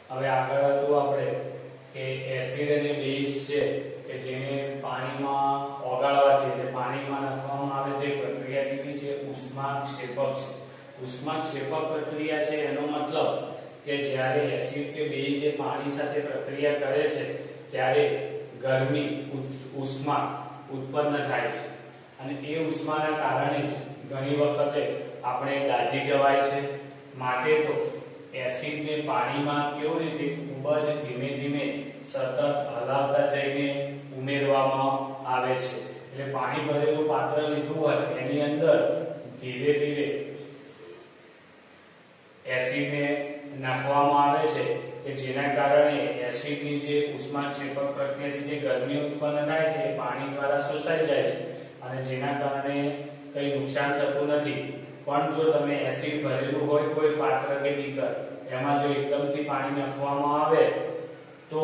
હવે આગળ હતું આપણે કે એસિડ અને બેઝ છે કે જેને પાણીમાં ઓગાળવાથી એટલે પાણીમાં નાખવામાં આવે તે પ્રક્રિયા કેવી છે? ઉષ્માક્ષેપક છે. ઉષ્માક્ષેપક પ્રક્રિયા છે એનો મતલબ કે જ્યારે એસિડ કે બેઝ એ પાણી સાથે પ્રક્રિયા કરે છે ત્યારે ગરમી ઉષ્મા ઉત્પન્ન થાય છે અને એ ઉષ્માના કારણે જ ઘણી વખતે આપણે દાઝી જવાય છે. માટે તો એસિડને પાણીમાં કેવી રીતે ખૂબ જ ધીમે ધીમે સતત હલાવતા જઈને ઉમેરવામાં આવે છે. એટલે પાણી ભરેલું પાત્ર લીધું હોય એની અંદર ધીરે ધીરે એસિડને નાખવામાં આવે છે કે જેના કારણે એસિડની જે ઉષ્માક્ષેપક પ્રક્રિયાથી જે ગરમી ઉત્પન્ન થાય છે એ પાણી દ્વારા શોષાઈ જાય છે અને જેના કારણે કંઈ નુકસાન થતું નથી. પણ જો તમે એસિડ ભરેલું હોય કોઈ પાત્ર કે બીકર એમાં જો એકદમથી પાણી નાખવામાં આવે તો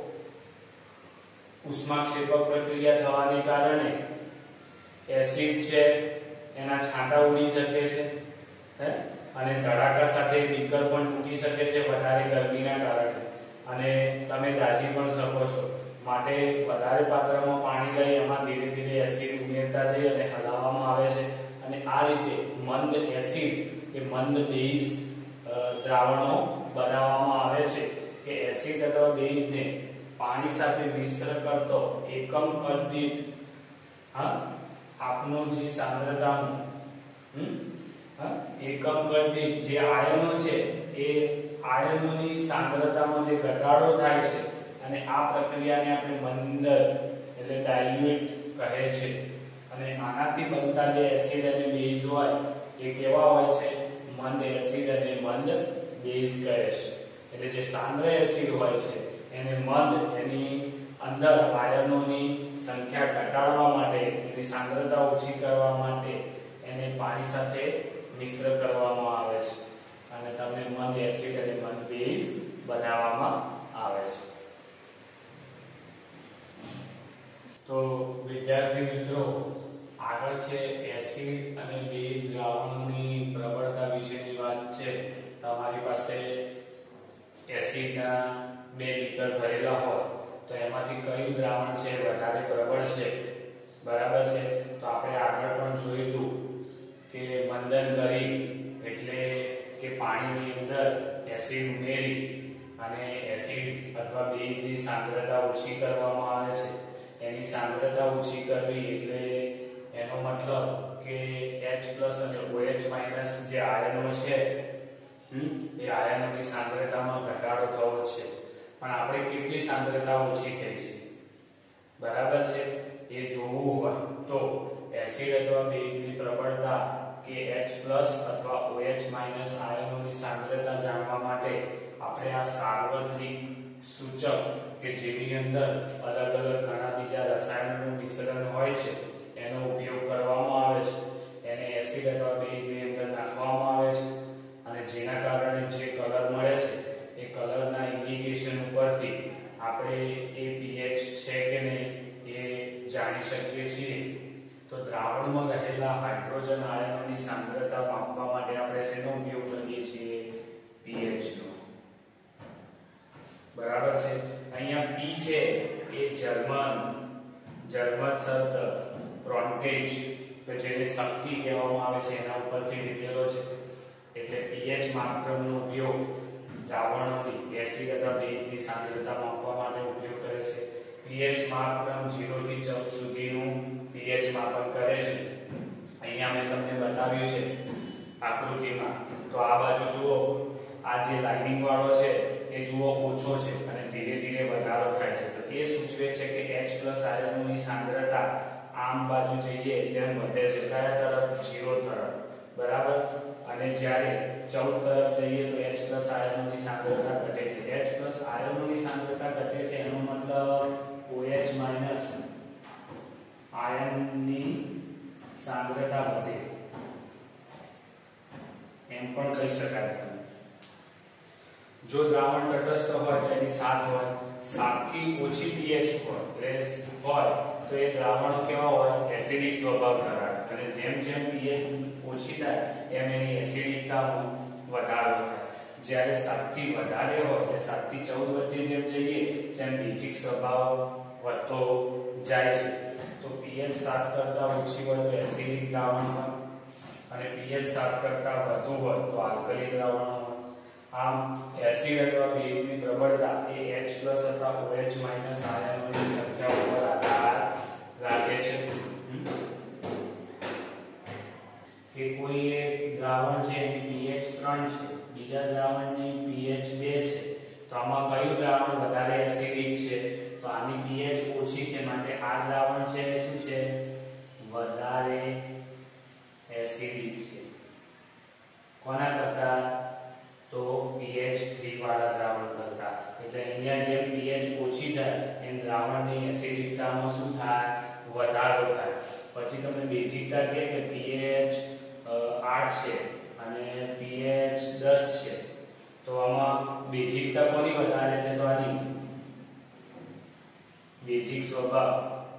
ઉષ્માક્ષેપક પ્રક્રિયા થવાને કારણે એસિડ છે એના છાંટા ઉડી શકે છે અને ધડાકા સાથે બીકર પણ તૂટી શકે છે વધારે ગરમીના કારણે અને તમે દાઝી પણ શકો છો. માટે વધારે પાત્રમાં પાણી લઈ એમાં ધીરે ધીરે એસિડ ઉમેરતા જઈ અને હલાવવામાં આવે છે અને આ રીતે મંદ એસિડ કે મંદ બેઝ દ્રાવણો બનાવવામાં આવે છે કે એસિડ અથવા બેઝને પાણી સાથે મિશ્ર કરતો એકમ કદ દીઠ આપનો જે સાંદ્રતાનું એકમ કદ દીઠ જે આયનો છે એ આયનોની સાંદ્રતામાં જે ઘટાડો થાય છે અને આ પ્રક્રિયાને આપણે મંદ એટલે ડાયલ્યુટ કહે છે. અને આનાથી બનતા જે એસિડ અને બેઝ હોય એ કેવા હોય છે? મંદ એસિડ અને મંદ બેઝ કહે છે. એટલે જે સાંદ્ર એસિડ હોય છે એને મંદ એની અંદર આયનોની સંખ્યા ઘટાડવા માટે એની સાંદ્રતા ઓછી કરવા માટે એને પાણી સાથે મિશ્ર કરવામાં આવે છે અને તમને મંદ એસિડ અને મંદ બેઝ બનાવવામાં આવે છે. તો વિદ્યાર્થી મિત્રો આગળ છે એસિડ અને બેઝ દ્રાવણોની પ્રબળતા વિશેની વાત છે. તમારી પાસે એસિડના બે બીકર ભરેલા હોય તો એમાંથી કયું દ્રાવણ છે વધારે પ્રબળ છે? બરાબર છે. તો આપણે આગળ પણ જોયું કે મંદન કરી એટલે કે પાણીની અંદર એસિડ ઉમેરી અને એસિડ અથવા બેઝની સાંદ્રતા ઓછી કરવામાં આવે છે. એની સાંદ્રતા ઓછી કરવી એટલે એનો મતલબ કે H+ અને OH- જે આયનો છે એ આયનોની સાંદ્રતામાં ઘટાડો થવો છે. પણ આપણે કેટલી સાંદ્રતા ઓછી થઈ છે બરાબર છે એ જોવું હોય તો એસિડ અથવા બેઝની પ્રબળતા કે H+ અથવા OH- આયનોની સાંદ્રતા જાણવા માટે આપણે આ સાર્વત્રિક સૂચક કે જેની અંદર અલગ અલગ ઘણા બીજા રસાયણોનું મિશ્રણ હોય છે એનો ઉપયોગ કરવામાં આવે છે. એને એસિડ અથવા બેઝની અંદર નાખવામાં આવે છે અને જેના કારણે જે કલર મળે છે એ કલરના ઇન્ડિકેશન ઉપરથી આપણે એ pH છે કે નહીં એ જાણી શકીએ છીએ. તો દ્રાવણમાં રહેલા હાઇડ્રોજન આયનોની સાંદ્રતા માપવા માટે આપણે શેનો ઉપયોગ કરીએ છીએ? pH નો. બરાબર છે. અહીંયા P છે એ જર્મન શબ્દ પ્રોન્ટેજ કે જેને શક્તિ કહેવામાં આવે છે એના ઉપરથી લીધેલો છે. એટલે pH માપક્રમનો ઉપયોગ દ્રાવણોની એસિડ અથવા બેઝની સાંદ્રતા માપવા માટે ઉપયોગ કરે છે. pH માપક્રમ 0 થી 14 સુધીનું pH માપન કરે છે. અહીંયા મેં તમને બતાવ્યું છે આકૃતિમાં. તો આ બાજુ જુઓ, આ જે લાઇનિંગ વાળો છે એ જુઓ ઓછો છે અને ધીરે ધીરે વધારો થાય છે. તો એ સૂચવે છે કે H+ આયનોની સાંદ્રતા આમ બાજુ જઈએ તેમ વધે છે. કયા તરફ? 0 તરફ. બરાબર. અને જ્યારે 14 તરફ જઈએ તો H+ આયનોની સાંદ્રતા ઘટે છે. H+ આયનોની સાંદ્રતા ઘટે છે એનો મતલબ OH- આયનની સાંદ્રતા વધે એમ પણ કહી શકાય. જો દ્રાવણ તટસ્થ હોય તો એની 7 હોય, 7 થી ઓછી pH હોય તો એ દ્રાવણો કેવા હોય? એસિડિક સ્વભાવ ધરાવે અને જેમ જેમ pH ઓછી થાય એમ એની એસિડિકતામાં વધારો થાય. જ્યારે 7 થી વધારે હોય એટલે 7 થી 14 વચ્ચે જેમ જઈએ જેમ બેઝિક સ્વભાવ વધતો જાય છે. તો pH 7 કરતા ઓછી હોય તો એસિડિક દ્રાવણ હોય અને pH 7 કરતા વધુ હોય તો આલ્કલી દ્રાવણ હોય. આમ એસિડ અથવા બેઝની પ્રબળતા એ H+ અથવા OH- આયનોની સંખ્યા ઉપર આધાર રાખે છે. કે કોઈ એક દ્રાવણ છે એની pH 3 છે, બીજા દ્રાવણની pH 2 છે, તો આમાં કયું દ્રાવણ વધારે એસિડિક છે? તો આની pH ઓછી છે માટે આ દ્રાવણ છે શું છે? વધારે એસિડિક છે. કોના કરતા? તો pH 3 વાળા દ્રાવણ કરતા. એટલે અહીંયા જેમ pH ઓછી થાય એમ દ્રાવણની એસિડિકતામાં શું થાય? વધારો થાય. પછી તમે બેઝિકતા કે pH 8 છે અને pH 10 છે, તો આમાં બેઝિકતા કોની વધારે છે? તો આની બેઝિક સ્વભાવ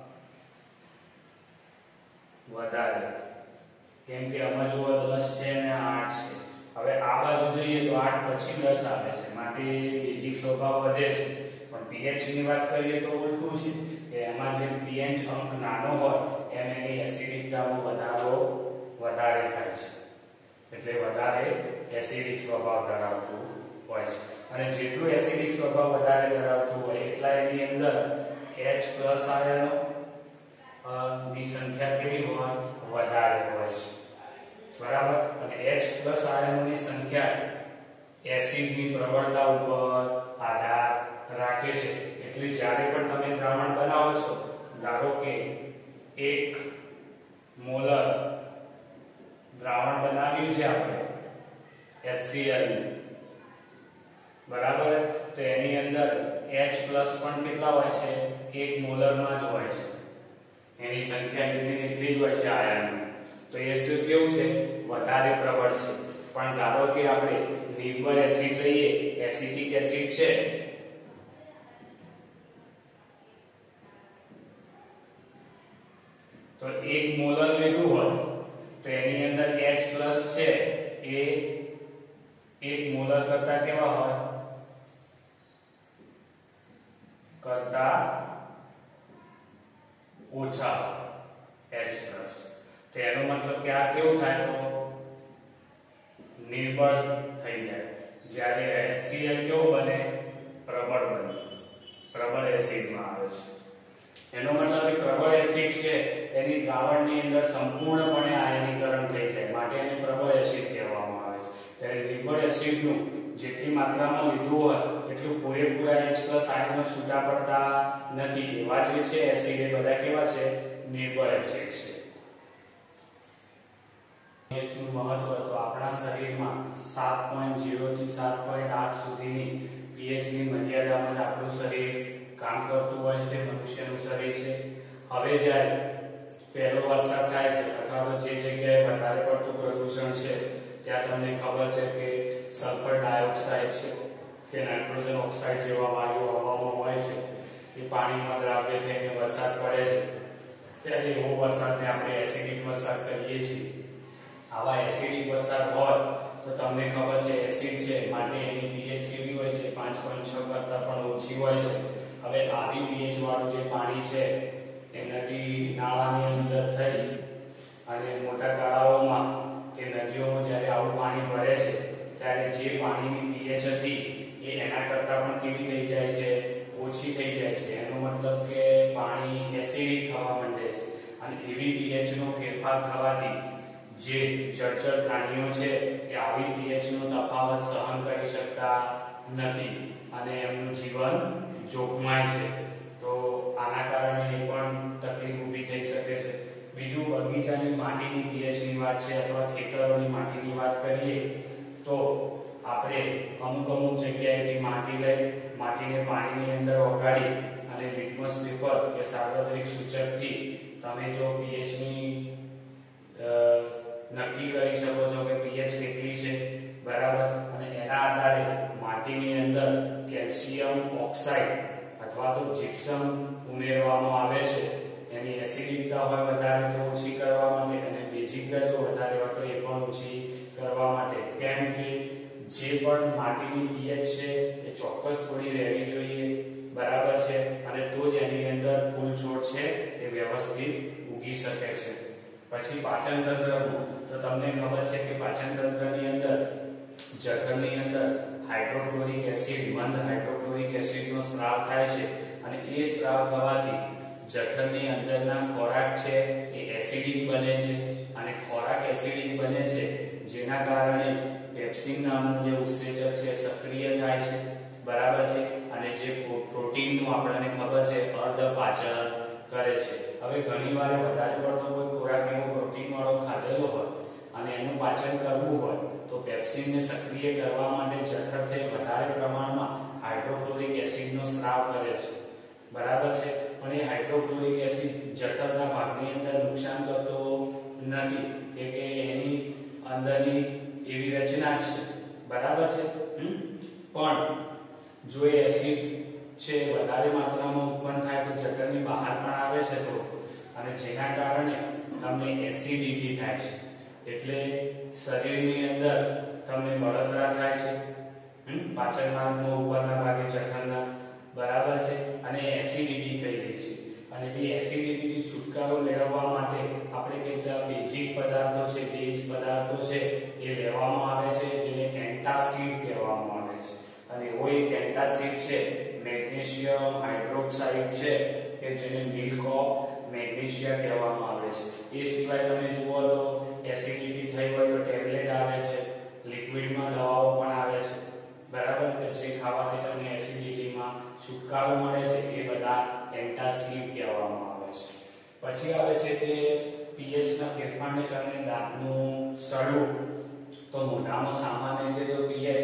વધારે. કેમ કે આમાં જો 10 છે અને 8 છે. હવે આ બાજુ જોઈએ તો 8 પછી 10 આવે છે માટે બેઝિક સ્વભાવ વધે છે. પણ pH ની વાત કરીએ તો ઉલટું છે કે એમાં જે pH અંક નાનો હોય એમ એની એસિડિકતામાં વધારે થાય છે. એટલે વધારે એસિડિક સ્વભાવ ધરાવતું હોય છે. અને જેટલું એસિડિક સ્વભાવ વધારે ધરાવતું હોય એટલા એની અંદર H+ આયનો ની સંખ્યા કેવી હોય? વધારે હોય છે. બરાબર. અને H+ આયનોની સંખ્યા એસિડની પ્રબળતા ઉપર આધાર રાખે છે. એટલે જ્યારે પણ તમે દ્રાવણ બનાવો છો, ધારો કે 1 મોલર દ્રાવણ બનાવ્યું છે આપણે HCl, બરાબર, તો એની અંદર H+ પણ કેટલા હોય છે? 1 મોલરમાં જ હોય છે. એની સંખ્યા એટલી જ હોય છે આયન. તો એ શું કેવું છે? વધારે પ્રબળ છે. પણ ધારો કે આપણે નિર્બળ એસિડ લઈએ, એસિટિક એસિડ છે, તો 1 મોલર લીધું હોય તો એની અંદર H+ છે એ 1 મોલર કરતા કેવા હોય? કરતા ઓછા H+. તો એનો મતલબ કે આ કેવું થાય? તો નિર્બળ થઈ જાય. જ્યારે HCl કેવો બને? પ્રબળ બને. પ્રબળ એસિડમાં આવે છે. એનો મતલબ કે પ્રબળ એસિડ છે એની દ્રાવણની અંદર સંપૂર્ણપણે આયનીકરણ થઈ જાય માટે એને પ્રબળ એસિડ કહેવામાં આવે છે. ત્યારે નિર્બળ એસિડનું જેટલી માત્રામાં લીધું હોય એટલું પૂરેપૂરા H+ આયનો છૂટા પડતા નથી. એવા જે છે એસિડ એ બધા કેવા છે? નિર્બળ એસિડ છે. pH નું મહત્વ તો આપણા શરીરમાં 7.0 થી 7.8 સુધીની pH ની મર્યાદામાં જ આપણું શરીર કામ કરતું હોય છે. મનુષ્યનું શરીર છે. હવે જ્યારે પહેલો વરસાદ થાય છે અથવા તો જે જગ્યાએ વધારે પડતું પ્રદૂષણ છે ત્યાં તમને ખબર છે કે સલ્ફર ડાયોક્સાઇડ છે કે નાઇટ્રોજન ઓક્સાઇડ જેવા વાયુઓ હવામાં હોય છે. એ પાણીમાં દ્રાવ્ય થઈને વરસાદ પડે છે. ત્યારે એવો વરસાદને આપણે એસિડિક વરસાદ કહીએ છીએ. આવા એસિડિક વરસાદ હોય તો તમને ખબર છે એસિડ છે માટે એની pH કેવી હોય છે? 5.6 કરતા પણ ઓછી હોય છે. હવે આવી pH વાળું જે પાણી છે એ નદી નાળાની અંદર થઈ અને મોટા તળાવોમાં કે નદીઓમાં જ્યારે આવું પાણી ભળે છે ત્યારે જે પાણીની pH હતી એ એના કરતા પણ કેવી થઈ જાય છે? ઓછી થઈ જાય છે. એનો મતલબ કે પાણી એસિડિક થવા માંડે છે. અને એવી pH નો ફેરફાર થવાથી જે જળચર પ્રાણીઓ છે એ આવી pH નો તફાવત સહન કરી શકતા નથી અને એમનું જીવન જોખમાય છે. તો આના કારણે એ પણ તકલીફ ઊભી થઈ શકે છે. બીજું, બગીચાની માટીની pH ની વાત છે અથવા ખેતરોની માટીની વાત કરીએ તો આપણે અમુક જગ્યાએથી માટી લઈ માટીને પાણીની અંદર ઓગાળી અને લિટમસ પેપર કે સાર્વત્રિક સૂચકથી તમે જો pH ની નક્કી કરી શકો છો કે pH કેટલી છે, બરાબર. અને એના આધારે માટીની અંદર કેલ્શિયમ ઓક્સાઇડ અથવા તો જીપ્સમ ઉમેરવામાં આવે છે. એની એસિડિકતા હોય વધારે તો ઓછી કરવા માટે અને બેઝિકતા જો વધારે હોય તો એ પણ ઓછી કરવા માટે. કેમ કે જે પણ માટીની pH છે એ ચોક્કસ થોડી રહેવી જોઈએ, બરાબર છે, અને તો જ એની અંદર ફૂલ છોડ છે એ વ્યવસ્થિત ઉગી શકે છે. પછી પાચન તંત્રનું તો તમને ખબર છે કે પાચન તંત્રની અંદર જઠરની અંદર હાઇડ્રોક્લોરિક એસિડ મંદ હાઇડ્રોક્લોરિક એસિડનો સ્ત્રાવ થાય છે અને એ સ્ત્રાવ થવાથી જઠરની અંદરના ખોરાક છે એ એસિડિક બને છે અને ખોરાક એસિડિક બને છે જેના કારણે જ પેપ્સિન નામનું જે ઉત્સેચક છે સક્રિય થાય છે, બરાબર છે, અને જે પ્રોટીનનું આપણને ખબર છે અર્ધપાચન કરે છે. હવે ઘણીવાર વધારે પડતો કોઈ ખોરાક એવો પ્રોટીન વાળો ખાધેલો હોય અને એનું પાચન કરવું હોય તો પેપ્સિનને સક્રિય કરવા માટે જઠર છે વધારે પ્રમાણમાં હાઇડ્રોક્લોરિક એસિડનો સ્ત્રાવ કરે છે, બરાબર છે, પણ એ હાઇડ્રોક્લોરિક એસિડ જઠરના ભાગની અંદર નુકસાન કરતો નથી કે એની અંદરની એવી રચના છે, બરાબર છે. પણ જો એ એસિડ છે વધારે માત્રામાં ઉત્પન્ન થાય તો જઠરની બહાર પણ આવે છે તો, અને જેના કારણે તમને એસિડિટી થાય છે, એટલે શરીરની અંદર તમને બળતરા થાય છે, પાચન માર્ગમાં ઉપરના ભાગે જઠરના, બરાબર છે, અને એસિડિટી થઈ રહી છે. અને એ એસિડિટીથી છુટકારો મેળવવા માટે આપણે કેટલા બેઝિક પદાર્થો છે, બેઝ પદાર્થો છે એ લેવામાં આવે છે, જેને એન્ટાસિડ કહેવામાં આવે છે. અને એવો એક એન્ટાસિડ છે મેગ્નેશિયમ હાઇડ્રોક્સાઇડ છે કે જેને મિલ્ક ઓફ મેગ્નેશિયા કહેવામાં આવે છે. એ સિવાય તમે જુઓ તો એસિડિટી થઈ હોય તો ટેબ્લેટ આવે છે, લિક્વિડમાં દવાઓ પણ આવે છે, બરાબર, કે જે ખાવાથી તમને એસિડિટીમાં છુટકારો મળે છે, એ બધા એન્ટાસિડ કહેવામાં આવે છે. પછી આવે છે કે pH ના ફેરફારને કારણે દાંતનું સડવું. તો મોઢામાં સામાન્ય રીતે જો pH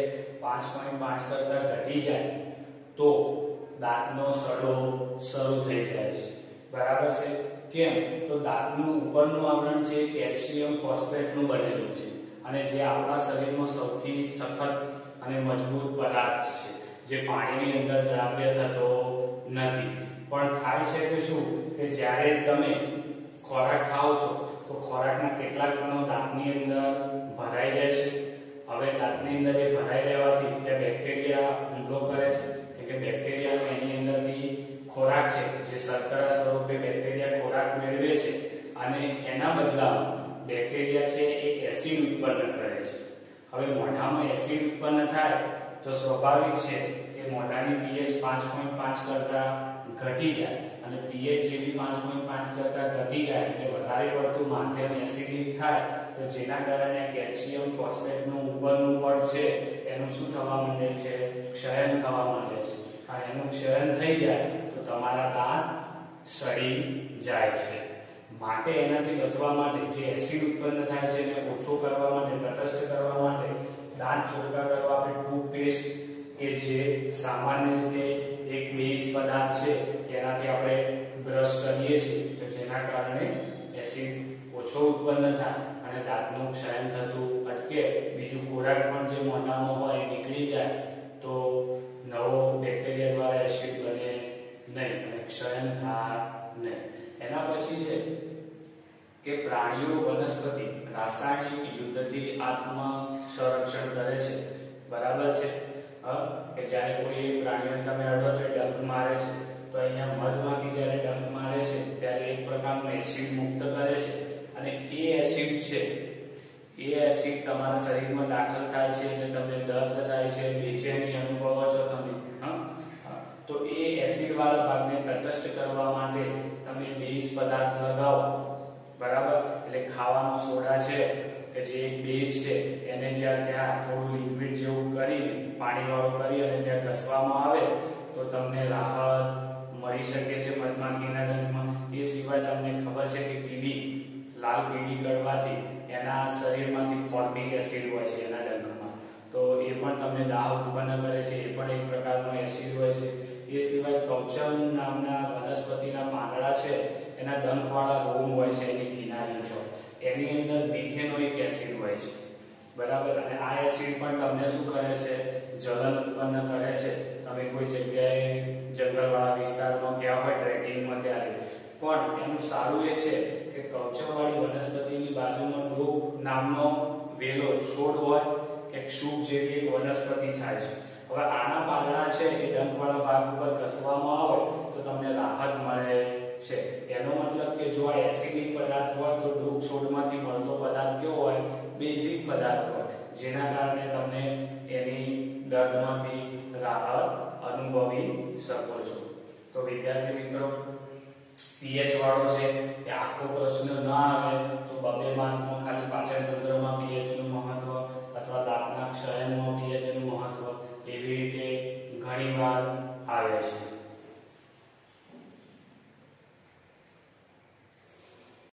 5.5 કરતા ઘટી જાય તો દાંતનો સડો શરૂ થઈ જાય છે, બરાબર છે. કેમ? તો દાંતનું ઉપરનું આવરણ છે કેલ્શિયમ ફોસ્ફેટનું બનેલું છે અને જે આપણા શરીરમાં સૌથી સખત અને મજબૂત પદાર્થ છે, જે પાણીની અંદર દ્રાવ્ય થતો નથી. પણ થાય છે કે શું કે જ્યારે તમે ખોરાક ખાઓ છો તો ખોરાકના કેટલાક કણો દાંતની અંદર ભરાઈ જાય છે. હવે દાંતની અંદર એ ભરાઈ રહેવાથી ત્યાં બેક્ટેરિયા હુમલો કરે છે કે બેક્ટેરિયાનો એની અંદરથી ખોરાક છે જે શર્કરા સ્વરૂપે બેક્ટેરિયા ખોરાક મેળવે છે અને એના બદલામાં બેક્ટેરિયા છે એ એસિડ ઉત્પન્ન કરે છે. હવે મોઢામાં એસિડ ઉત્પન્ન થાય તો સ્વાભાવિક છે કે મોઢાની pH 5.5 કરતા ઘટી જાય અને pH જેવી 5.5 કરતા ઘટી જાય એટલે વધારે પડતું માધ્યમ એસિડિક થાય તો જેના કારણે કેલ્શિયમ ફોસ્ફેટનું ઉપરનું પડ છે એનું શું થવા માંડે છે? ક્ષયન થવા માંડે છે. અને એનું ક્ષયન થઈ જાય તો તમારા દાંત સડી જાય છે. માટે એનાથી બચવા માટે જે એસિડ ઉત્પન્ન થાય છે એને ઓછો કરવા માટે, તટસ્થ કરવા માટે દાંત ચોખ્ખા કરવા આપણે ટૂથપેસ્ટ કે જે સામાન્ય રીતે એક બેઝ પદાર્થ છે તેનાથી આપણે બ્રશ કરીએ છીએ તો જેના કારણે એસિડ ઓછો ઉત્પન્ન થાય અને દાંતનું ક્ષયન થતું અટકે. બીજું ખોરાક પણ જે મોઢામાં હોય એ નીકળી જાય તો નવો બેક્ટેરિયા દ્વારા એસિડ બને નહીં અને ક્ષયન થાય નહીં. એના પછી છે કે પ્રાણીઓ વનસ્પતિ રાસાયણિક યુદ્ધથી આત્મ સંરક્ષણ કરે છે, બરાબર છે. કે જ્યારે કોઈ પ્રાણીઓને તમે અડો તો ડંખ મારે છે તો અહીંયા મધમાખી જ્યારે ડંખ મારે છે ત્યારે એક પ્રકારનું એસિડ મુક્ત કરે છે અને એ એસિડ છે એ એસિડ તમારા શરીરમાં દાખલ થાય છે એટલે તમને દર્દ થાય છે, બેચેની અનુભવો છો તમે. તો એ એસિડ વાળા ભાગને તટસ્થ કરવા માટે તમે બેઝ પદાર્થ લગાવો, બરાબર. એટલે ખાવાનો સોડા છે કે જે એક બેઝ છે એને જ્યાં ત્યાં થોડું લિક્વિડ જેવું કરીને પાણીવાળું કરી અને ત્યાં ઘસવામાં આવે તો તમને રાહત મળી શકે છે મધમાખીના ડંખમાં. એ સિવાય તમને ખબર છે કે કીડી, લાલ કીડી કરવાથી એના શરીરમાંથી ફોર્મિક એસિડ હોય છે એના ડંખમાં, તો એ પણ તમને દાહ ઉત્પન્ન કરે છે, એ પણ એક પ્રકારનો એસિડ હોય છે. એ સિવાય કવચમ નામના વનસ્પતિના પાંદડા છે એના ડંખવાળા રોમ હોય છે એની કિનારી પર, એની અંદર મિથેનોઇક એસિડ હોય છે, બરાબર. અને આ એસિડ પણ તમને શું કરે છે? જલન ઉત્પન્ન કરે છે. તમે કોઈ જગ્યાએ જંગલવાળા વિસ્તારમાં ગયા હોય ટ્રેકિંગમાં ત્યારે પણ એનું સારું એ છે કે કવચમવાળી વનસ્પતિની બાજુમાં ડોક નામનો વેલો છોડ હોય કે ક્ષુપ જેવી એક વનસ્પતિ થાય છે. હવે આના પાંદડા છે એ ડંખવાળા ભાગ ઉપર ઘસવામાં આવે તો તમને રાહત મળે છે. એનો મતલબ કે જો આ એસિડિક પદાર્થ હોય તો વૃક્ષ છોડમાંથી મળતો પદાર્થ કેવો હોય? બેઝિક પદાર્થ હોય, જેના કારણે તમને એની દર્દમાંથી રાહત અનુભવી શકો છો. તો વિદ્યાર્થી મિત્રો, pH વાળો છે એ આખો પ્રશ્ન ના આવે તો 2 માર્કમાં ખાલી પાચન તંત્રમાં pH નું મહત્વ અથવા દાંતના ક્ષયનો